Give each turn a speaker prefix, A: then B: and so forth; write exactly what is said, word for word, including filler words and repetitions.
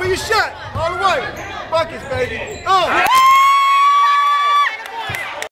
A: for your shot. All the way. Buckets, baby. Oh.